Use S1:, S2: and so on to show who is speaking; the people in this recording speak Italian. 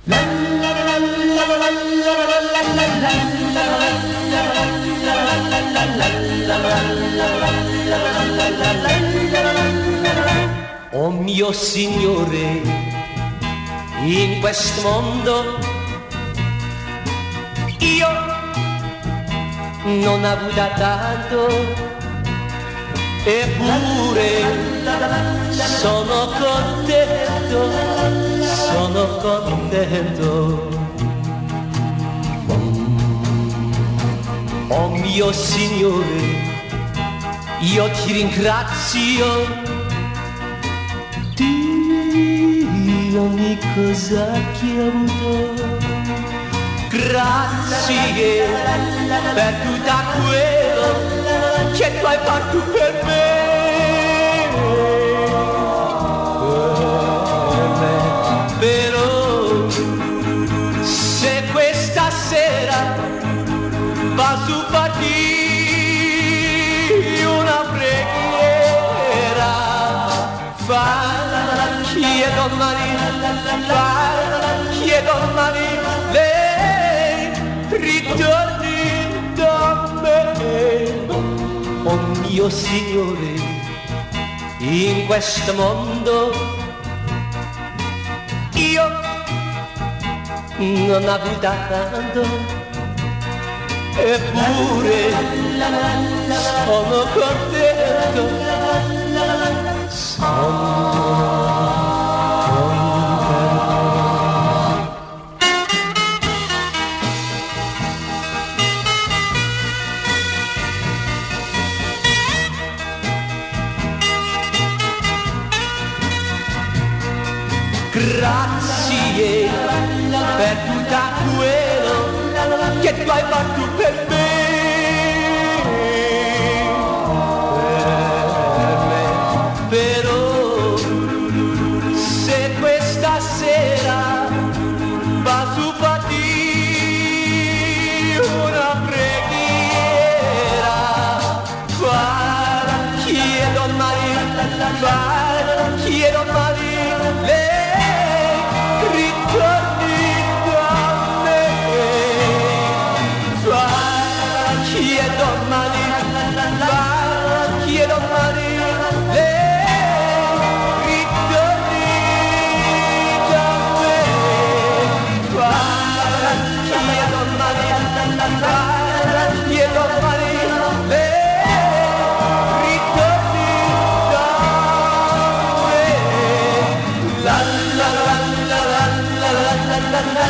S1: Oh mio Signore, in questo mondo io non ho avuto tanto, eppure sono contento, sono contento. Oh mio Signore, io ti ringrazio di ogni cosa che ho avuto. Grazie per tutto quello che tu hai fatto per me. Però se questa sera va su partire una preghiera, chiedo domani lei ritorni da me. Oh mio Signore, in questo mondo io non ho avuto tanto, eppure sono contento, sono contento. Grazie per tutto quello che tu hai fatto per me. Però se questa sera va su partire una preghiera, chiedo domani lei ritorni da me. Chiedo domani lei ritorni da me. Chiedo domani lei ritorni da me. La la la la la la la la la.